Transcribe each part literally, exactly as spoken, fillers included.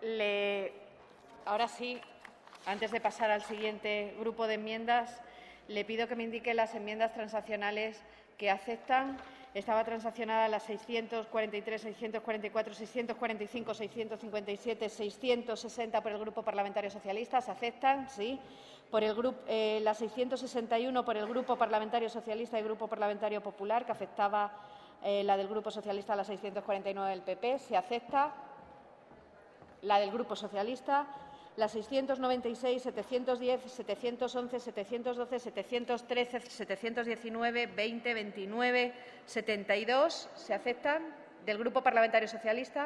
Le... Ahora sí, antes de pasar al siguiente grupo de enmiendas, le pido que me indique las enmiendas transaccionales que aceptan. Estaba transaccionada la seiscientos cuarenta y tres, seiscientos cuarenta y cuatro, seiscientos cuarenta y cinco, seiscientos cincuenta y siete, seiscientos sesenta por el Grupo Parlamentario Socialista. ¿Se aceptan? Sí. Por el grupo, eh, la seiscientos sesenta y uno por el Grupo Parlamentario Socialista y Grupo Parlamentario Popular, que afectaba eh, la del Grupo Socialista a la seiscientos cuarenta y nueve del P P. ¿Se acepta? La del Grupo Socialista. La seiscientos noventa y seis, setecientos diez, setecientos once, setecientos doce, setecientos trece, setecientos diecinueve, veinte, veintinueve, setenta y dos. ¿Se aceptan? Del Grupo Parlamentario Socialista.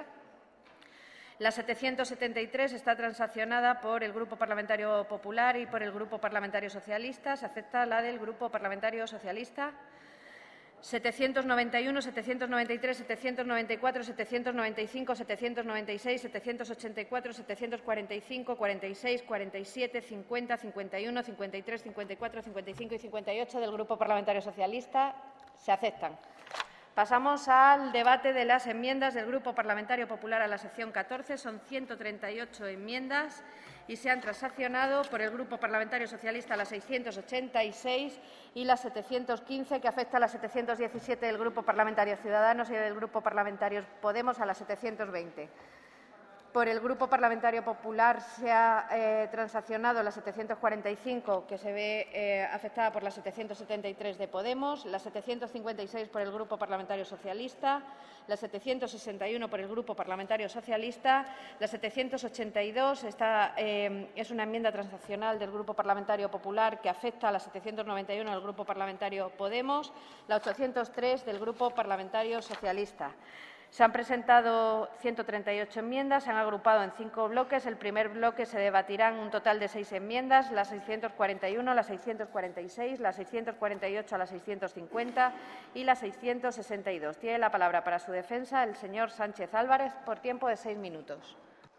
La setecientos setenta y tres está transaccionada por el Grupo Parlamentario Popular y por el Grupo Parlamentario Socialista. ¿Se acepta la del Grupo Parlamentario Socialista? setecientos noventa y uno, setecientos noventa y tres, setecientos noventa y cuatro, setecientos noventa y cinco, setecientos noventa y seis, setecientos ochenta y cuatro, setecientos cuarenta y cinco, cuarenta y seis, cuarenta y siete, cincuenta, cincuenta y uno, cincuenta y tres, cincuenta y cuatro, cincuenta y cinco y cincuenta y ocho del Grupo Parlamentario Socialista. Se aceptan. Pasamos al debate de las enmiendas del Grupo Parlamentario Popular a la sección catorce. Son ciento treinta y ocho enmiendas y se han transaccionado por el Grupo Parlamentario Socialista las seiscientos ochenta y seis y las setecientos quince, que afecta a las setecientos diecisiete del Grupo Parlamentario Ciudadanos y del Grupo Parlamentario Podemos a las setecientos veinte. Por el Grupo Parlamentario Popular se ha eh, transaccionado la setecientos cuarenta y cinco, que se ve eh, afectada por la setecientos setenta y tres de Podemos, la setecientos cincuenta y seis por el Grupo Parlamentario Socialista, la setecientos sesenta y uno por el Grupo Parlamentario Socialista, la setecientos ochenta y dos esta, eh, es una enmienda transaccional del Grupo Parlamentario Popular que afecta a la setecientos noventa y uno del Grupo Parlamentario Podemos, la ochocientos tres del Grupo Parlamentario Socialista. Se han presentado ciento treinta y ocho enmiendas, se han agrupado en cinco bloques. El primer bloque se debatirán un total de seis enmiendas, las seiscientos cuarenta y uno, las seiscientos cuarenta y seis, las seiscientos cuarenta y ocho a las seiscientos cincuenta y las seiscientos sesenta y dos. Tiene la palabra para su defensa el señor Sánchez Álvarez por tiempo de seis minutos.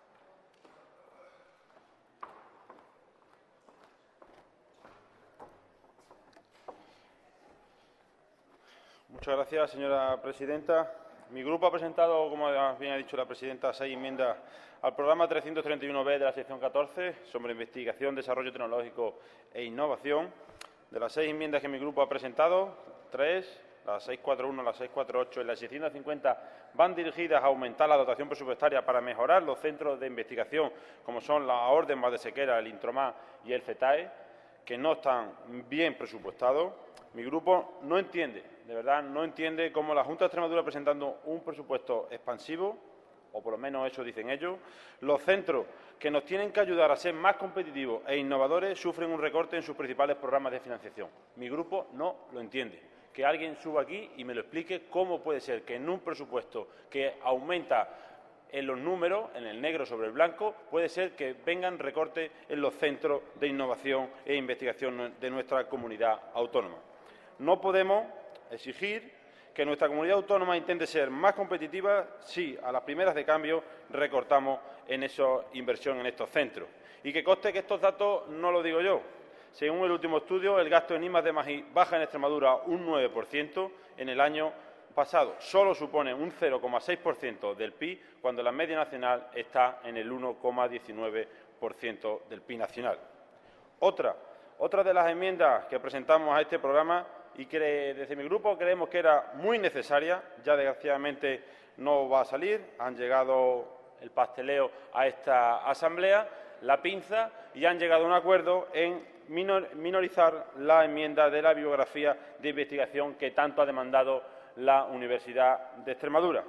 Muchas gracias, señora presidenta. Mi grupo ha presentado, como bien ha dicho la presidenta, seis enmiendas al programa trescientos treinta y uno B de la sección catorce sobre investigación, desarrollo tecnológico e innovación. De las seis enmiendas que mi grupo ha presentado, tres, la seiscientos cuarenta y uno, la seiscientos cuarenta y ocho y la seiscientos cincuenta, van dirigidas a aumentar la dotación presupuestaria para mejorar los centros de investigación, como son la Orden Valdesequera, el Intromar y el CETAE, que no están bien presupuestados. Mi grupo no entiende, de verdad, no entiende cómo la Junta de Extremadura, presentando un presupuesto expansivo, o por lo menos eso dicen ellos, los centros que nos tienen que ayudar a ser más competitivos e innovadores sufren un recorte en sus principales programas de financiación. Mi grupo no lo entiende. Que alguien suba aquí y me lo explique cómo puede ser que en un presupuesto que aumenta en los números, en el negro sobre el blanco, puede ser que vengan recortes en los centros de innovación e investigación de nuestra comunidad autónoma. No podemos exigir que nuestra comunidad autónoma intente ser más competitiva si a las primeras de cambio recortamos en esa inversión en estos centros. Y que conste que estos datos no los digo yo. Según el último estudio, el gasto en I más D más I baja en Extremadura un nueve por ciento en el año pasado. Solo supone un cero coma seis por ciento del P I B, cuando la media nacional está en el uno coma diecinueve por ciento del P I B nacional. Otra, otra de las enmiendas que presentamos a este programa y que desde mi grupo creemos que era muy necesaria, ya desgraciadamente no va a salir, han llegado el pasteleo a esta asamblea, la pinza, y han llegado a un acuerdo en minor, minorizar la enmienda de la bibliografía de investigación que tanto ha demandado la Universidad de Extremadura.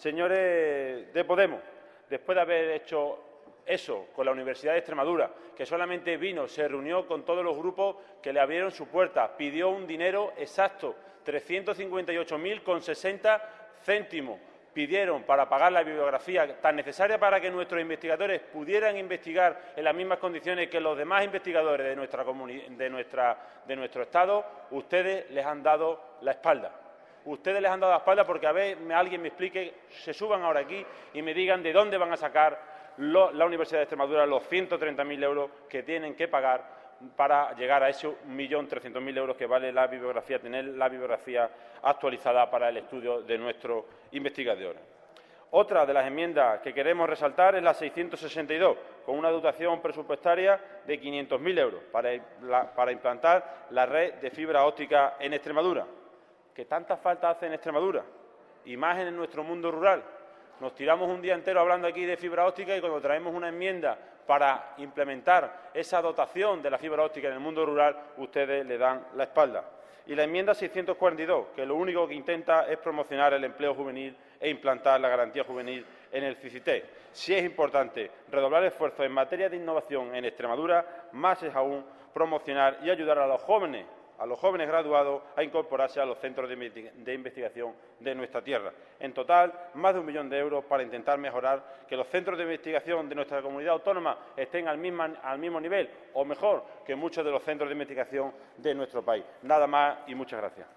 Señores de Podemos, después de haber hecho eso con la Universidad de Extremadura, que solamente vino, se reunió con todos los grupos que le abrieron su puerta, pidió un dinero exacto, trescientos cincuenta y ocho mil con sesenta céntimos, pidieron para pagar la bibliografía tan necesaria para que nuestros investigadores pudieran investigar en las mismas condiciones que los demás investigadores de, nuestra de, nuestra, de nuestro Estado. Ustedes les han dado la espalda. Ustedes les han dado la espalda porque a ver alguien me explique, se suban ahora aquí y me digan de dónde van a sacar lo, la Universidad de Extremadura los ciento treinta mil euros que tienen que pagar para llegar a ese un millón trescientos mil euros que vale la bibliografía, tener la bibliografía actualizada para el estudio de nuestros investigadores. Otra de las enmiendas que queremos resaltar es la seiscientos sesenta y dos, con una dotación presupuestaria de quinientos mil euros para, la, para implantar la red de fibra óptica en Extremadura, que tanta falta hace en Extremadura, y más en nuestro mundo rural. Nos tiramos un día entero hablando aquí de fibra óptica y cuando traemos una enmienda para implementar esa dotación de la fibra óptica en el mundo rural, ustedes le dan la espalda. Y la enmienda seiscientos cuarenta y dos, que lo único que intenta es promocionar el empleo juvenil e implantar la garantía juvenil en el CICITE. Si es importante redoblar esfuerzos en materia de innovación en Extremadura, más es aún promocionar y ayudar a los jóvenes, a los jóvenes graduados a incorporarse a los centros de investigación de nuestra tierra. En total, más de un millón de euros para intentar mejorar que los centros de investigación de nuestra comunidad autónoma estén al mismo, al mismo nivel o mejor que muchos de los centros de investigación de nuestro país. Nada más y muchas gracias.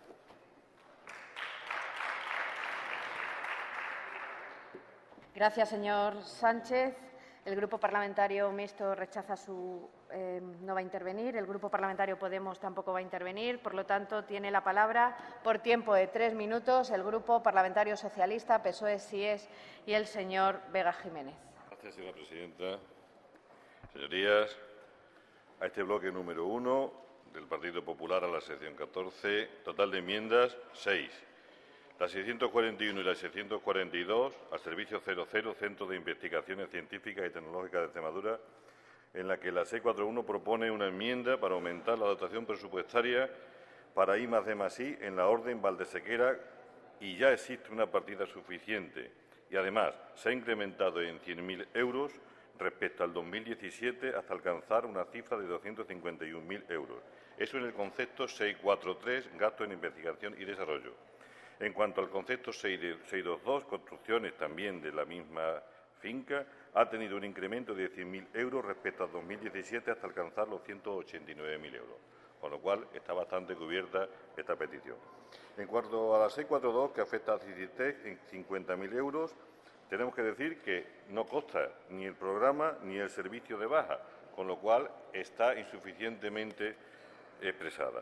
Gracias, señor Sánchez. El Grupo Parlamentario Mixto rechaza su... Eh, no va a intervenir. El Grupo Parlamentario Podemos tampoco va a intervenir. Por lo tanto, tiene la palabra por tiempo de tres minutos el Grupo Parlamentario Socialista, P S O E, S I E S y el señor Vega Jiménez. Gracias, señora presidenta. Señorías, a este bloque número uno del Partido Popular a la sección catorce, total de enmiendas, seis. La seiscientos cuarenta y uno y la seiscientos cuarenta y dos al servicio cero cero, Centro de Investigaciones Científicas y Tecnológicas de Extremadura, en la que la seiscientos cuarenta y uno propone una enmienda para aumentar la dotación presupuestaria para I más D más I en la orden Valdesequera y ya existe una partida suficiente. Y además se ha incrementado en cien mil euros respecto al dos mil diecisiete hasta alcanzar una cifra de doscientos cincuenta y un mil euros. Eso en el concepto seiscientos cuarenta y tres, gasto en investigación y desarrollo. En cuanto al concepto seiscientos veintidós, construcciones también de la misma finca, ha tenido un incremento de cien mil euros respecto al dos mil diecisiete hasta alcanzar los ciento ochenta y nueve mil euros, con lo cual está bastante cubierta esta petición. En cuanto a la seiscientos cuarenta y dos, que afecta a CICITEC en cincuenta mil euros, tenemos que decir que no consta ni el programa ni el servicio de baja, con lo cual está insuficientemente expresada.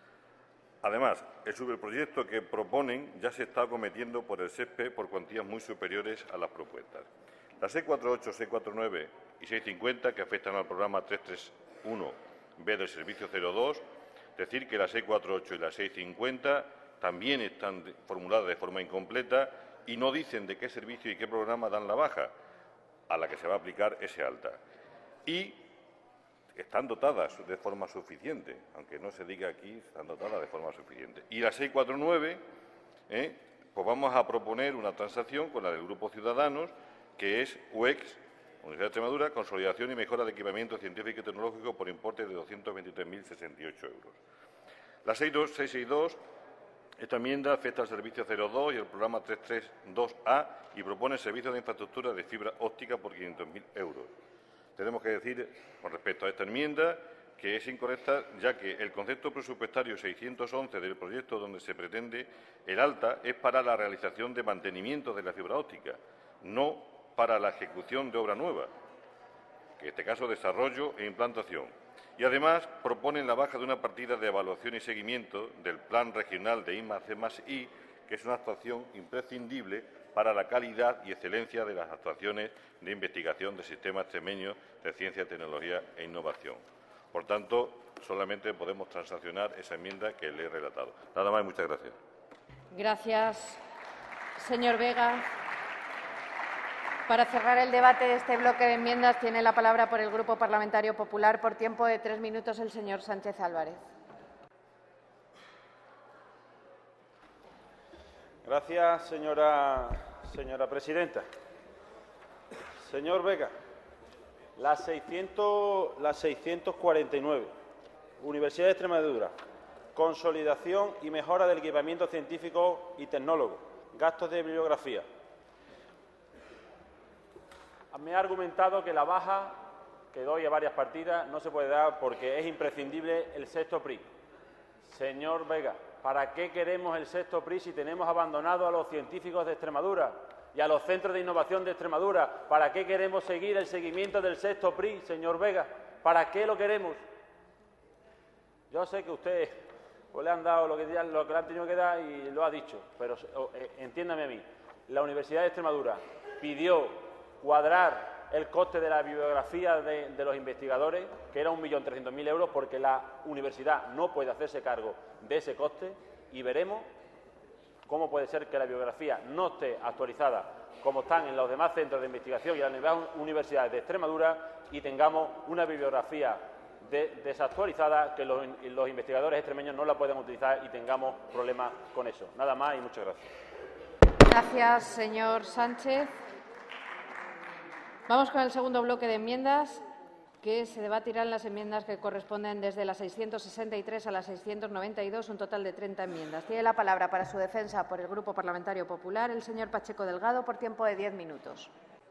Además, el superproyecto que proponen ya se está acometiendo por el S E S P E por cuantías muy superiores a las propuestas. Las seiscientos cuarenta y ocho, seiscientos cuarenta y nueve y seiscientos cincuenta, que afectan al programa trescientos treinta y uno B del servicio cero dos, decir que las seiscientos cuarenta y ocho y las seiscientos cincuenta también están formuladas de forma incompleta y no dicen de qué servicio y qué programa dan la baja, a la que se va a aplicar ese alta. Y están dotadas de forma suficiente, aunque no se diga aquí, están dotadas de forma suficiente. Y la seiscientos cuarenta y nueve, eh, pues vamos a proponer una transacción con la del Grupo Ciudadanos, que es U E X, Universidad de Extremadura, consolidación y mejora de equipamiento científico y tecnológico por importe de doscientos veintitrés mil sesenta y ocho euros. La seiscientos sesenta y dos, esta enmienda afecta al servicio cero dos y el programa trescientos treinta y dos A y propone servicios de infraestructura de fibra óptica por quinientos mil euros. Tenemos que decir, con respecto a esta enmienda, que es incorrecta, ya que el concepto presupuestario seiscientos once del proyecto donde se pretende el alta es para la realización de mantenimiento de la fibra óptica, no para la ejecución de obra nueva, que en este caso desarrollo e implantación. Y además proponen la baja de una partida de evaluación y seguimiento del Plan Regional de I más D más I, que es una actuación imprescindible para la calidad y excelencia de las actuaciones de investigación de sistemas extremeños de ciencia, tecnología e innovación. Por tanto, solamente podemos transaccionar esa enmienda que le he relatado. Nada más y muchas gracias. Gracias, señor Vega. Para cerrar el debate de este bloque de enmiendas, tiene la palabra por el Grupo Parlamentario Popular por tiempo de tres minutos el señor Sánchez Álvarez. Gracias, señora, señora presidenta. Señor Vega, la, seiscientos, la seiscientos cuarenta y nueve, Universidad de Extremadura, consolidación y mejora del equipamiento científico y tecnólogo, gastos de bibliografía. Me ha argumentado que la baja que doy a varias partidas no se puede dar porque es imprescindible el sexto P R I. Señor Vega, ¿para qué queremos el sexto P R I si tenemos abandonado a los científicos de Extremadura y a los centros de innovación de Extremadura? ¿Para qué queremos seguir el seguimiento del sexto P R I, señor Vega? ¿Para qué lo queremos? Yo sé que usted pues, le han dado lo que, lo que le han tenido que dar y lo ha dicho, pero eh, entiéndame a mí. La Universidad de Extremadura pidió cuadrar el coste de la bibliografía de, de los investigadores, que era un millón trescientos mil euros, porque la universidad no puede hacerse cargo de ese coste, y veremos cómo puede ser que la bibliografía no esté actualizada como están en los demás centros de investigación y en las demás universidades de Extremadura, y tengamos una bibliografía de, desactualizada, que los, los investigadores extremeños no la puedan utilizar y tengamos problemas con eso. Nada más y muchas gracias. Gracias, señor Sánchez. Vamos con el segundo bloque de enmiendas, que se debatirán las enmiendas que corresponden desde la seiscientos sesenta y tres a la seiscientos noventa y dos, un total de treinta enmiendas. Tiene la palabra para su defensa por el Grupo Parlamentario Popular el señor Pacheco Delgado, por tiempo de diez minutos.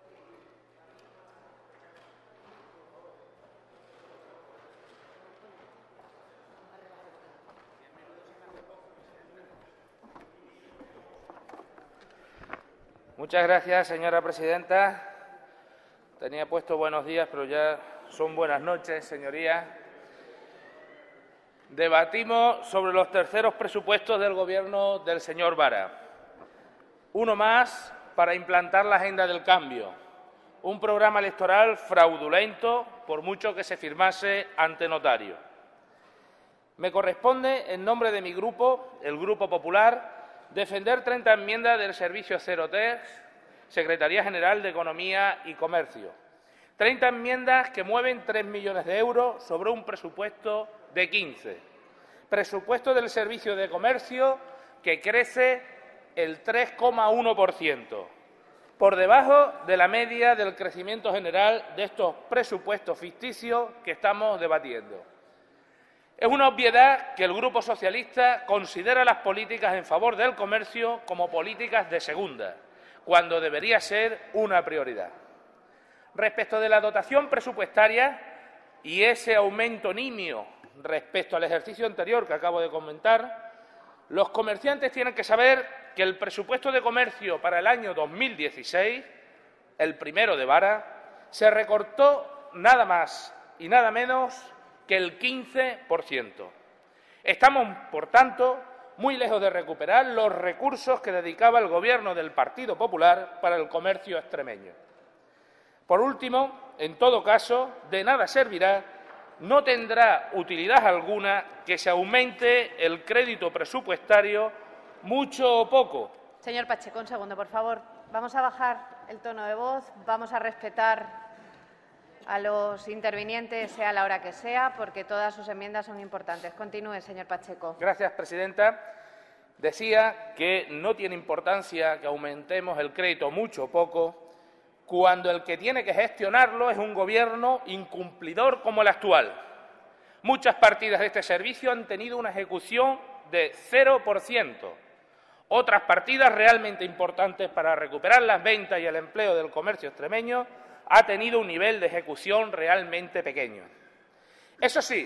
Muchas gracias, señora presidenta. Tenía puesto buenos días, pero ya son buenas noches, señorías. Debatimos sobre los terceros presupuestos del Gobierno del señor Vara. Uno más para implantar la agenda del cambio. Un programa electoral fraudulento, por mucho que se firmase ante notario. Me corresponde, en nombre de mi grupo, el Grupo Popular, defender treinta enmiendas del Servicio Cero T E S, Secretaría General de Economía y Comercio. treinta enmiendas que mueven tres millones de euros sobre un presupuesto de quince. Presupuesto del Servicio de Comercio que crece el tres coma uno por ciento, por debajo de la media del crecimiento general de estos presupuestos ficticios que estamos debatiendo. Es una obviedad que el Grupo Socialista considera las políticas en favor del comercio como políticas de segunda, cuando debería ser una prioridad. Respecto de la dotación presupuestaria y ese aumento nimio respecto al ejercicio anterior que acabo de comentar, los comerciantes tienen que saber que el presupuesto de comercio para el año dos mil dieciséis, el primero de Vara, se recortó nada más y nada menos que el quince por ciento. Estamos, por tanto, muy lejos de recuperar los recursos que dedicaba el Gobierno del Partido Popular para el comercio extremeño. Por último, en todo caso, de nada servirá, no tendrá utilidad alguna que se aumente el crédito presupuestario mucho o poco. Señor Pacheco, un segundo, por favor. Vamos a bajar el tono de voz, vamos a respetar a los intervinientes, sea la hora que sea, porque todas sus enmiendas son importantes. Continúe, señor Pacheco. Gracias, presidenta. Decía que no tiene importancia que aumentemos el crédito mucho o poco, cuando el que tiene que gestionarlo es un Gobierno incumplidor como el actual. Muchas partidas de este servicio han tenido una ejecución de cero por ciento. Otras partidas realmente importantes para recuperar las ventas y el empleo del comercio extremeño ha tenido un nivel de ejecución realmente pequeño. Eso sí,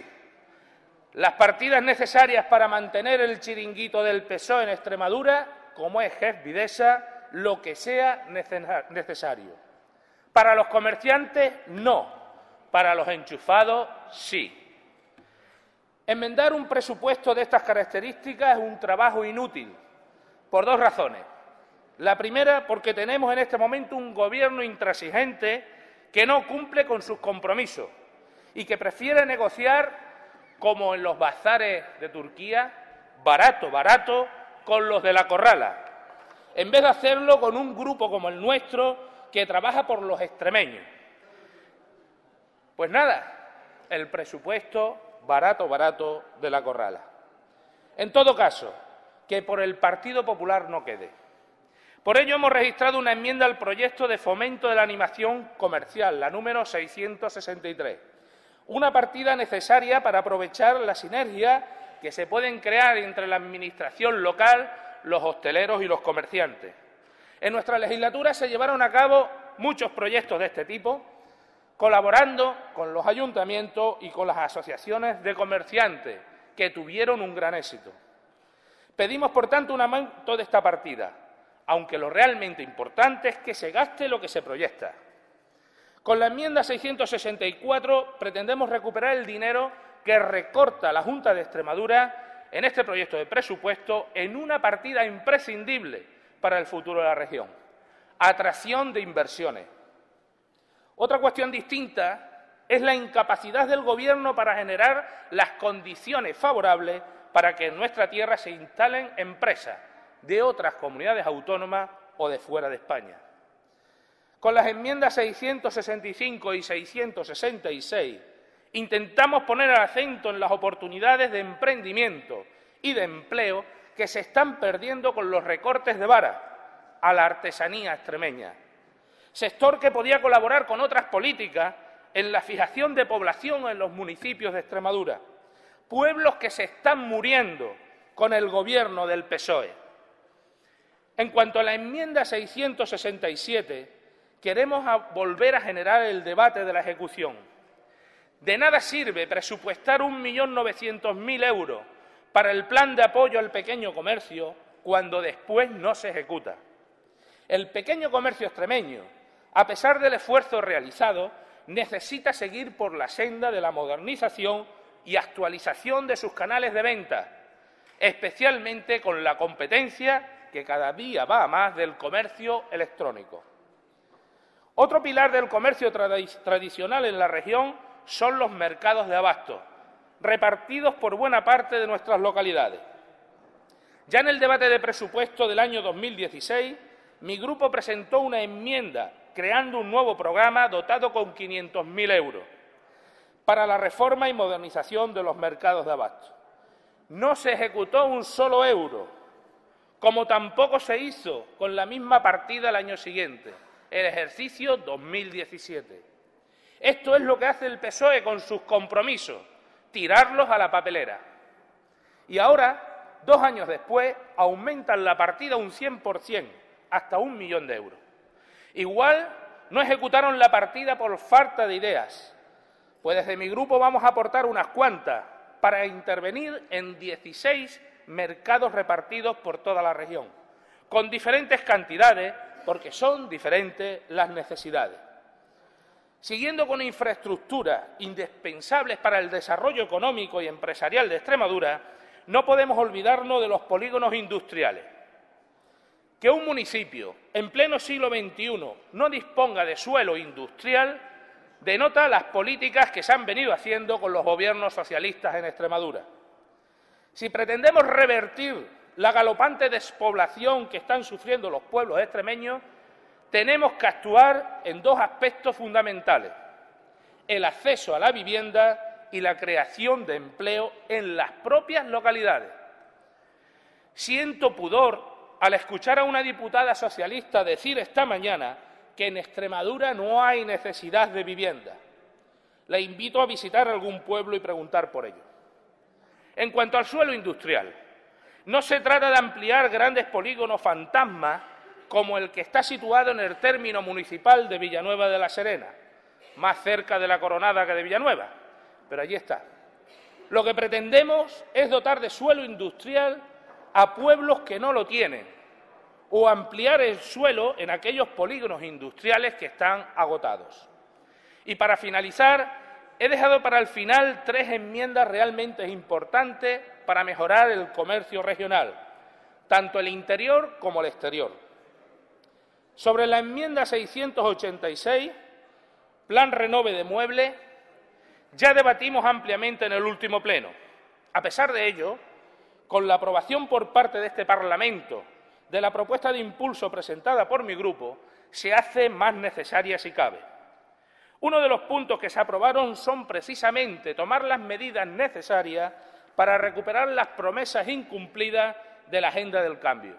las partidas necesarias para mantener el chiringuito del P S O E en Extremadura, como es G E F Videsa, lo que sea necesario. Para los comerciantes, no. Para los enchufados, sí. Enmendar un presupuesto de estas características es un trabajo inútil, por dos razones. La primera, porque tenemos en este momento un Gobierno intransigente que no cumple con sus compromisos y que prefiere negociar, como en los bazares de Turquía, barato, barato, con los de la corrala, en vez de hacerlo con un grupo como el nuestro, que trabaja por los extremeños. Pues nada, el presupuesto barato, barato de la corrala. En todo caso, que por el Partido Popular no quede. Por ello hemos registrado una enmienda al proyecto de fomento de la animación comercial, la número seiscientos sesenta y tres, una partida necesaria para aprovechar la sinergia que se pueden crear entre la Administración local, los hosteleros y los comerciantes. En nuestra legislatura se llevaron a cabo muchos proyectos de este tipo, colaborando con los ayuntamientos y con las asociaciones de comerciantes, que tuvieron un gran éxito. Pedimos, por tanto, un aumento de esta partida, aunque lo realmente importante es que se gaste lo que se proyecta. Con la enmienda seiscientos sesenta y cuatro pretendemos recuperar el dinero que recorta la Junta de Extremadura en este proyecto de presupuesto en una partida imprescindible para el futuro de la región. atracción de inversiones. Otra cuestión distinta es la incapacidad del Gobierno para generar las condiciones favorables para que en nuestra tierra se instalen empresas de otras comunidades autónomas o de fuera de España. Con las enmiendas seiscientos sesenta y cinco y seiscientos sesenta y seis intentamos poner el acento en las oportunidades de emprendimiento y de empleo que se están perdiendo con los recortes de vara a la artesanía extremeña, sector que podía colaborar con otras políticas en la fijación de población en los municipios de Extremadura, pueblos que se están muriendo con el Gobierno del P S O E. En cuanto a la enmienda seiscientos sesenta y siete, queremos volver a generar el debate de la ejecución. De nada sirve presupuestar un millón novecientos mil euros para el plan de apoyo al pequeño comercio cuando después no se ejecuta. El pequeño comercio extremeño, a pesar del esfuerzo realizado, necesita seguir por la senda de la modernización y actualización de sus canales de venta, especialmente con la competencia que cada día va a más del comercio electrónico. Otro pilar del comercio trad- tradicional en la región son los mercados de abasto, repartidos por buena parte de nuestras localidades. Ya en el debate de presupuesto del año dos mil dieciséis, mi grupo presentó una enmienda creando un nuevo programa dotado con quinientos mil euros para la reforma y modernización de los mercados de abasto. No se ejecutó un solo euro, como tampoco se hizo con la misma partida el año siguiente, el ejercicio dos mil diecisiete. Esto es lo que hace el P S O E con sus compromisos, tirarlos a la papelera. Y ahora, dos años después, aumentan la partida un cien por cien, hasta un millón de euros. Igual no ejecutaron la partida por falta de ideas, pues desde mi grupo vamos a aportar unas cuantas para intervenir en dieciséis mercados repartidos por toda la región, con diferentes cantidades, porque son diferentes las necesidades. Siguiendo con infraestructuras indispensables para el desarrollo económico y empresarial de Extremadura, no podemos olvidarnos de los polígonos industriales. Que un municipio en pleno siglo veintiuno no disponga de suelo industrial denota las políticas que se han venido haciendo con los gobiernos socialistas en Extremadura. Si pretendemos revertir la galopante despoblación que están sufriendo los pueblos extremeños, tenemos que actuar en dos aspectos fundamentales: el acceso a la vivienda y la creación de empleo en las propias localidades. Siento pudor al escuchar a una diputada socialista decir esta mañana que en Extremadura no hay necesidad de vivienda. La invito a visitar algún pueblo y preguntar por ello. En cuanto al suelo industrial, no se trata de ampliar grandes polígonos fantasmas como el que está situado en el término municipal de Villanueva de la Serena, más cerca de la Coronada que de Villanueva, pero allí está. Lo que pretendemos es dotar de suelo industrial a pueblos que no lo tienen, o ampliar el suelo en aquellos polígonos industriales que están agotados. Y para finalizar, he dejado para el final tres enmiendas realmente importantes para mejorar el comercio regional, tanto el interior como el exterior. Sobre la enmienda seiscientos ochenta y seis, Plan Renove de Muebles, ya debatimos ampliamente en el último pleno. A pesar de ello, con la aprobación por parte de este Parlamento de la propuesta de impulso presentada por mi grupo, se hace más necesaria si cabe. Uno de los puntos que se aprobaron son precisamente tomar las medidas necesarias para recuperar las promesas incumplidas de la Agenda del Cambio.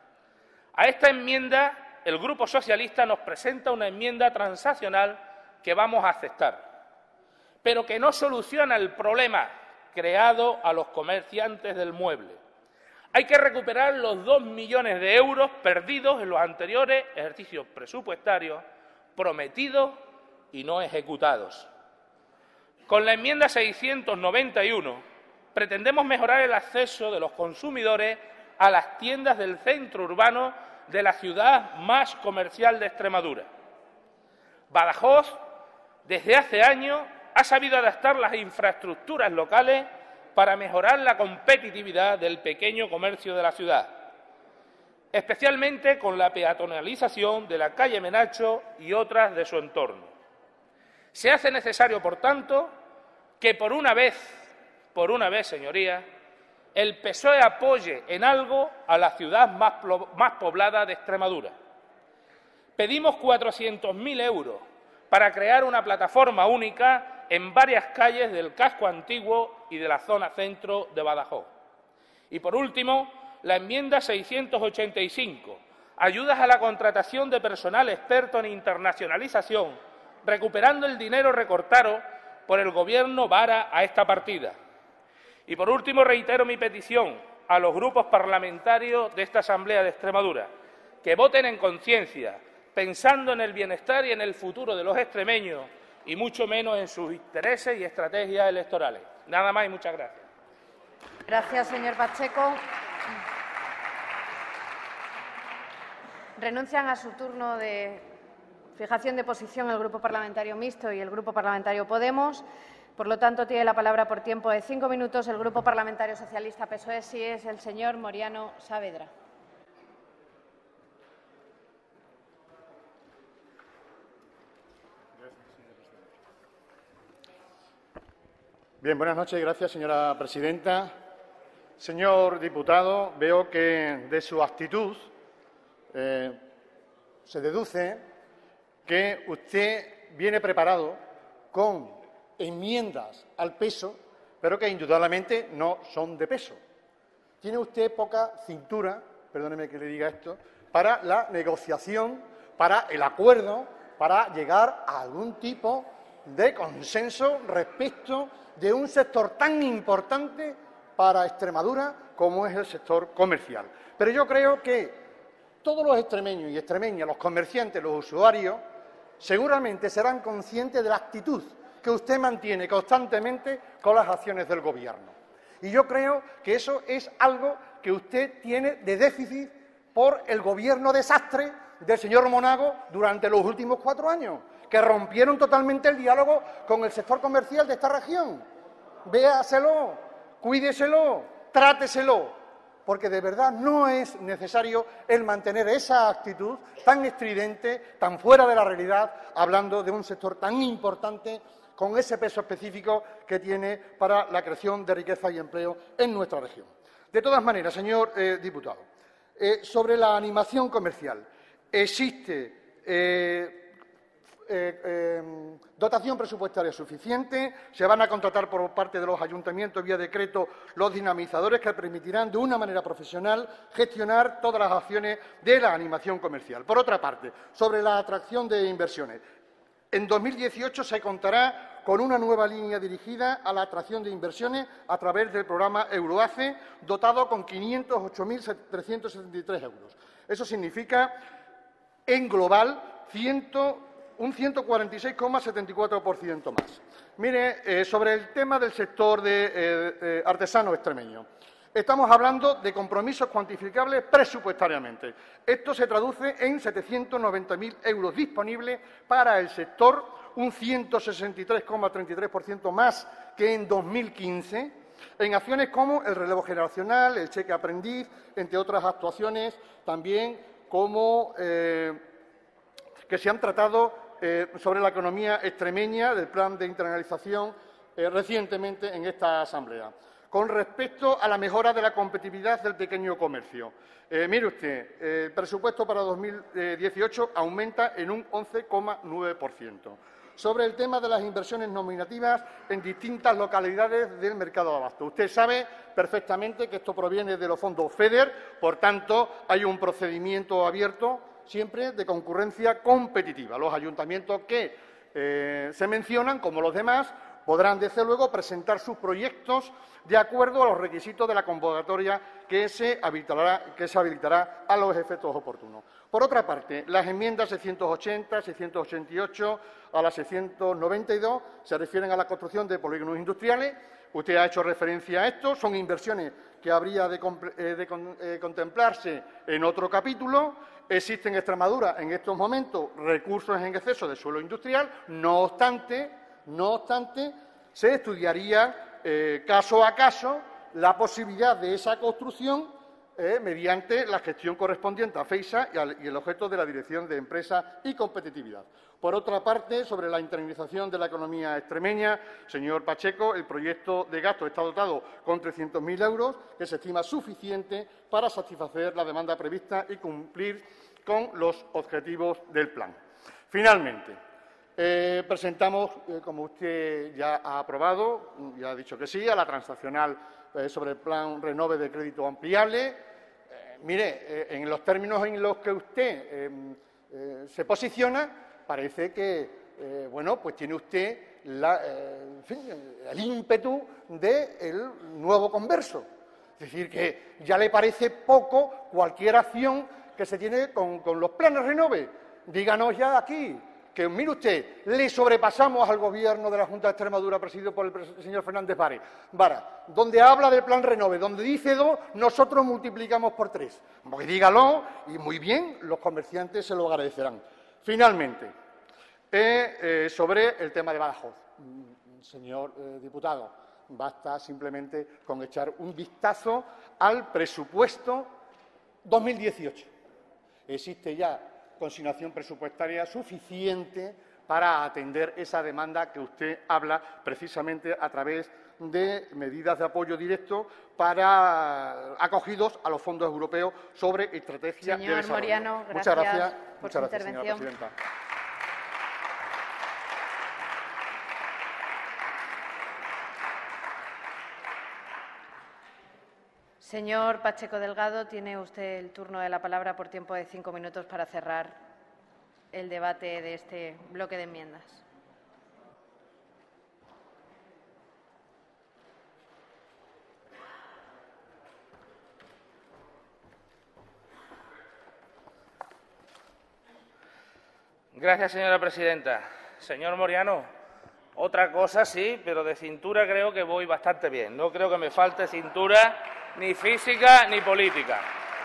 A esta enmienda, el Grupo Socialista nos presenta una enmienda transaccional que vamos a aceptar, pero que no soluciona el problema creado a los comerciantes del mueble. Hay que recuperar los dos millones de euros perdidos en los anteriores ejercicios presupuestarios, prometidos y no ejecutados. Con la enmienda seiscientos noventa y uno pretendemos mejorar el acceso de los consumidores a las tiendas del centro urbano de la ciudad más comercial de Extremadura. Badajoz, desde hace años, ha sabido adaptar las infraestructuras locales para mejorar la competitividad del pequeño comercio de la ciudad. especialmente con la peatonalización de la calle Menacho y otras de su entorno. Se hace necesario, por tanto, que por una vez, por una vez, señorías, el P S O E apoye en algo a la ciudad más, más poblada de Extremadura. Pedimos cuatrocientos mil euros para crear una plataforma única en varias calles del casco antiguo y de la zona centro de Badajoz. Y, por último, la enmienda seiscientos ochenta y cinco, ayudas a la contratación de personal experto en internacionalización, recuperando el dinero recortado por el Gobierno Vara a esta partida. Y, por último, reitero mi petición a los grupos parlamentarios de esta Asamblea de Extremadura, que voten en conciencia, pensando en el bienestar y en el futuro de los extremeños, y mucho menos en sus intereses y estrategias electorales. Nada más y muchas gracias. Gracias, señor Pacheco. Renuncian a su turno de fijación de posición el Grupo Parlamentario Mixto y el Grupo Parlamentario Podemos. Por lo tanto, tiene la palabra por tiempo de cinco minutos el Grupo Parlamentario Socialista P S O E, si es el señor Moriano Saavedra. Bien, buenas noches. Gracias, señora presidenta. Señor diputado, veo que de su actitud eh, se deduce que usted viene preparado con enmiendas al peso, pero que indudablemente no son de peso. Tiene usted poca cintura, perdóneme que le diga esto, para la negociación, para el acuerdo, para llegar a algún tipo de consenso respecto de un sector tan importante para Extremadura como es el sector comercial. Pero yo creo que todos los extremeños y extremeñas, los comerciantes, los usuarios, seguramente serán conscientes de la actitud que usted mantiene constantemente con las acciones del Gobierno. Y yo creo que eso es algo que usted tiene de déficit por el Gobierno desastre del señor Monago durante los últimos cuatro años, que rompieron totalmente el diálogo con el sector comercial de esta región. Véaselo, cuídeselo, tráteselo, porque de verdad no es necesario el mantener esa actitud tan estridente, tan fuera de la realidad, hablando de un sector tan importante con ese peso específico que tiene para la creación de riqueza y empleo en nuestra región. De todas maneras, señor eh, diputado, eh, sobre la animación comercial, existe eh, eh, eh, dotación presupuestaria suficiente, se van a contratar por parte de los ayuntamientos vía decreto los dinamizadores que permitirán de una manera profesional gestionar todas las acciones de la animación comercial. Por otra parte, sobre la atracción de inversiones, en dos mil dieciocho se contará con una nueva línea dirigida a la atracción de inversiones a través del programa Euroace, dotado con quinientos ocho mil trescientos setenta y tres euros. Eso significa, en global, un ciento cuarenta y seis coma setenta y cuatro por ciento más. Mire, eh, sobre el tema del sector de, eh, eh, artesano extremeño. Estamos hablando de compromisos cuantificables presupuestariamente. Esto se traduce en setecientos noventa mil euros disponibles para el sector, un ciento sesenta y tres coma treinta y tres por ciento más que en dos mil quince, en acciones como el relevo generacional, el cheque aprendiz, entre otras actuaciones también como eh, que se han tratado eh, sobre la economía extremeña del plan de internalización eh, recientemente en esta Asamblea. Con respecto a la mejora de la competitividad del pequeño comercio, eh, mire usted, eh, el presupuesto para dos mil dieciocho aumenta en un once coma nueve por ciento. Sobre el tema de las inversiones nominativas en distintas localidades del mercado de abasto. Usted sabe perfectamente que esto proviene de los fondos FEDER, por tanto, hay un procedimiento abierto siempre de concurrencia competitiva. Los ayuntamientos que eh, se mencionan, como los demás, podrán, desde luego, presentar sus proyectos de acuerdo a los requisitos de la convocatoria que se habilitará, que se habilitará a los efectos oportunos. Por otra parte, las enmiendas seiscientos ochenta, seiscientos ochenta y ocho a las seiscientos noventa y dos se refieren a la construcción de polígonos industriales. Usted ha hecho referencia a esto. Son inversiones que habría de, eh, de con, eh, contemplarse en otro capítulo. Existen en Extremadura en estos momentos recursos en exceso de suelo industrial. No obstante, no obstante, se estudiaría eh, caso a caso la posibilidad de esa construcción eh, mediante la gestión correspondiente a FEISA y, al, y el objeto de la Dirección de Empresa y Competitividad. Por otra parte, sobre la internalización de la economía extremeña, señor Pacheco, el proyecto de gasto está dotado con trescientos mil euros, que se estima suficiente para satisfacer la demanda prevista y cumplir con los objetivos del plan. Finalmente, eh, presentamos, eh, como usted ya ha aprobado, ya ha dicho que sí, a la transaccional eh, sobre el plan Renove de crédito ampliable. Eh, mire, eh, en los términos en los que usted eh, eh, se posiciona, parece que, eh, bueno, pues tiene usted la, eh, en fin, el ímpetu del nuevo converso. Es decir, que ya le parece poco cualquier acción que se tiene con, con los planes Renove. Díganos ya aquí que, mire usted, le sobrepasamos al Gobierno de la Junta de Extremadura, presidido por el señor Fernández Vara, donde habla del plan Renove, donde dice dos, nosotros multiplicamos por tres. Pues dígalo y muy bien, los comerciantes se lo agradecerán. Finalmente, eh, eh, sobre el tema de Badajoz. Señor eh, diputado, basta simplemente con echar un vistazo al presupuesto dos mil dieciocho. Existe ya consignación presupuestaria suficiente para atender esa demanda que usted habla precisamente a través de medidas de apoyo directo para acogidos a los fondos europeos sobre estrategia Señor de desarrollo. Moriano, gracias Muchas gracias, por muchas su gracias, señora intervención. presidenta. Señor Pacheco Delgado, tiene usted el turno de la palabra por tiempo de cinco minutos para cerrar el debate de este bloque de enmiendas. Gracias, señora presidenta. Señor Moriano, otra cosa sí, pero de cintura creo que voy bastante bien. No creo que me falte cintura ni física ni política.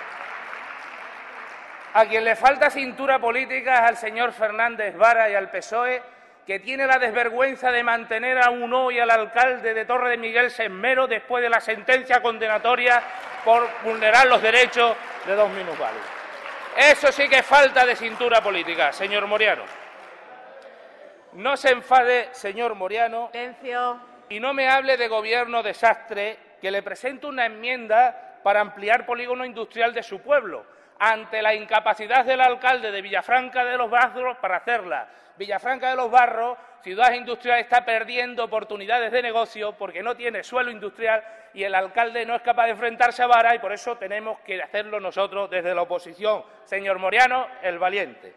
A quien le falta cintura política es al señor Fernández Vara y al P S O E, que tiene la desvergüenza de mantener aún hoy al alcalde de Torre de Miguel Sesmero después de la sentencia condenatoria por vulnerar los derechos de dos minusválidos. Eso sí que es falta de cintura política, señor Moriano. No se enfade, señor Moriano, Silencio. y no me hable de gobierno desastre, que le presento una enmienda para ampliar polígono industrial de su pueblo, ante la incapacidad del alcalde de Villafranca de los Barros para hacerla. Villafranca de los Barros, ciudad industrial, está perdiendo oportunidades de negocio porque no tiene suelo industrial y el alcalde no es capaz de enfrentarse a Vara, y por eso tenemos que hacerlo nosotros desde la oposición. Señor Moriano, el valiente.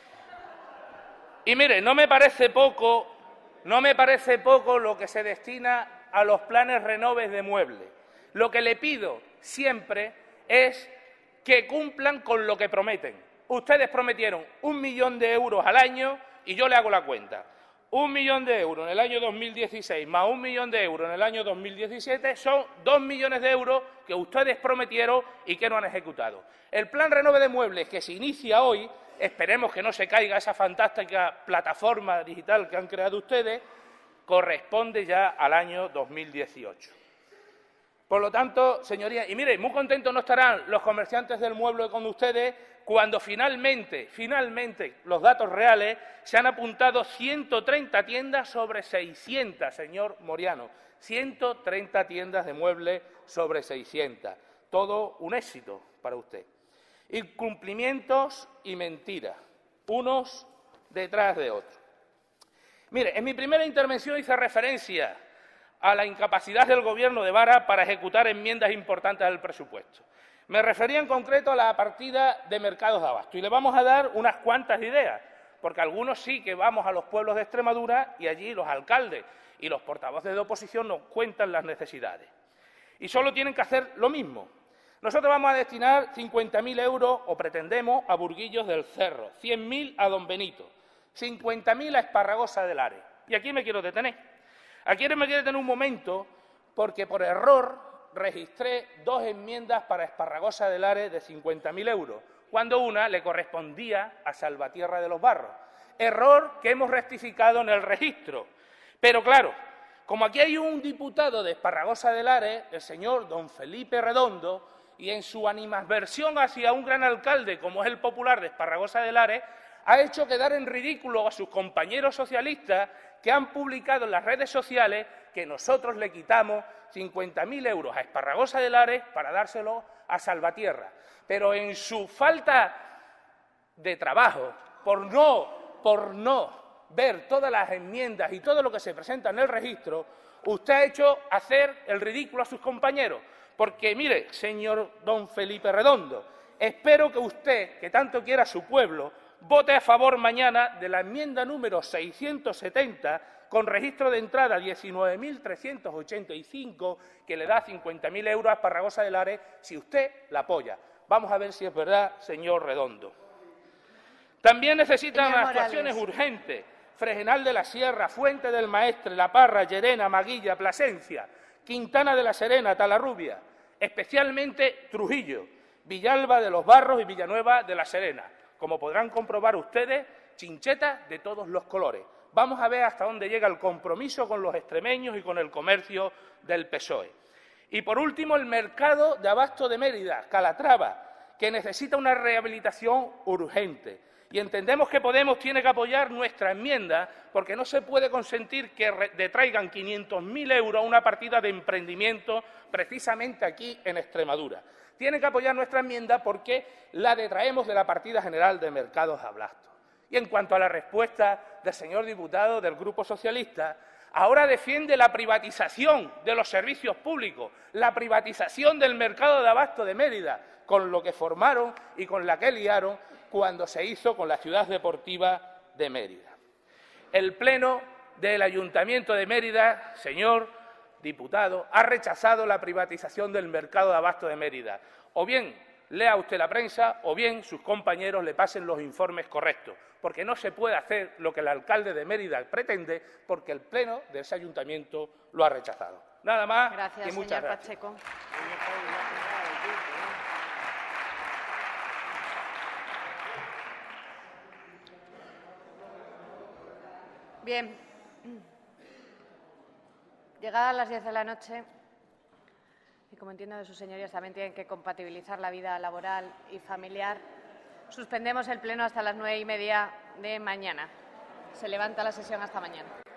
Y mire, no me parece poco, no me parece poco lo que se destina a los planes Renove de muebles. Lo que le pido siempre es que cumplan con lo que prometen. Ustedes prometieron un millón de euros al año y yo le hago la cuenta. Un millón de euros en el año dos mil dieciséis más un millón de euros en el año dos mil diecisiete son dos millones de euros que ustedes prometieron y que no han ejecutado. El plan Renove de muebles, que se inicia hoy, esperemos que no se caiga esa fantástica plataforma digital que han creado ustedes, corresponde ya al año dos mil dieciocho. Por lo tanto, señorías, y mire, muy contentos no estarán los comerciantes del mueble con ustedes cuando finalmente, finalmente, los datos reales se han apuntado ciento treinta tiendas sobre seiscientas, señor Moriano, ciento treinta tiendas de muebles sobre seiscientas. Todo un éxito para usted. Incumplimientos y mentiras, unos detrás de otros. Mire, en mi primera intervención hice referencia a la incapacidad del Gobierno de Vara para ejecutar enmiendas importantes del presupuesto. Me refería en concreto a la partida de mercados de abasto y le vamos a dar unas cuantas ideas, porque algunos sí que vamos a los pueblos de Extremadura y allí los alcaldes y los portavoces de oposición nos cuentan las necesidades. Y solo tienen que hacer lo mismo. Nosotros vamos a destinar cincuenta mil euros, o pretendemos, a Burguillos del Cerro, cien mil a Don Benito, cincuenta mil a Esparragosa del Are. Y aquí me quiero detener. Aquí me quiero detener un momento porque por error registré dos enmiendas para Esparragosa del Are de cincuenta mil euros, cuando una le correspondía a Salvatierra de los Barros. Error que hemos rectificado en el registro. Pero claro, como aquí hay un diputado de Esparragosa del Are, el señor don Felipe Redondo, y en su animadversión hacia un gran alcalde como es el popular de Esparragosa de Lares, ha hecho quedar en ridículo a sus compañeros socialistas que han publicado en las redes sociales que nosotros le quitamos cincuenta mil euros a Esparragosa de Lares para dárselo a Salvatierra. Pero en su falta de trabajo, por no, por no ver todas las enmiendas y todo lo que se presenta en el registro, usted ha hecho hacer el ridículo a sus compañeros. Porque, mire, señor don Felipe Redondo, espero que usted, que tanto quiera a su pueblo, vote a favor mañana de la enmienda número seiscientos setenta, con registro de entrada diecinueve mil trescientos ochenta y cinco, que le da cincuenta mil euros a Esparragosa de Lares, si usted la apoya. Vamos a ver si es verdad, señor Redondo. También necesitan actuaciones urgentes. Fregenal de la Sierra, Fuente del Maestre, La Parra, Llerena, Maguilla, Plasencia, Quintana de la Serena, Talarrubia, especialmente Trujillo, Villalba de los Barros y Villanueva de la Serena. Como podrán comprobar ustedes, chinchetas de todos los colores. Vamos a ver hasta dónde llega el compromiso con los extremeños y con el comercio del P S O E. Y, por último, el mercado de abasto de Mérida, Calatrava, que necesita una rehabilitación urgente. Y entendemos que Podemos tiene que apoyar nuestra enmienda porque no se puede consentir que detraigan quinientos mil euros a una partida de emprendimiento precisamente aquí en Extremadura. Tiene que apoyar nuestra enmienda porque la detraemos de la partida general de mercados abastos. Y en cuanto a la respuesta del señor diputado del Grupo Socialista, ahora defiende la privatización de los servicios públicos, la privatización del mercado de abasto de Mérida, con lo que formaron y con la que liaron cuando se hizo con la ciudad deportiva de Mérida. El Pleno del Ayuntamiento de Mérida, señor diputado, ha rechazado la privatización del mercado de abasto de Mérida. O bien lea usted la prensa o bien sus compañeros le pasen los informes correctos, porque no se puede hacer lo que el alcalde de Mérida pretende porque el Pleno de ese ayuntamiento lo ha rechazado. Nada más gracias, y muchas señor gracias. Pacheco. Bien, llegadas las diez de la noche, y como entiendo de sus señorías también tienen que compatibilizar la vida laboral y familiar, suspendemos el pleno hasta las nueve y media de mañana. Se levanta la sesión hasta mañana.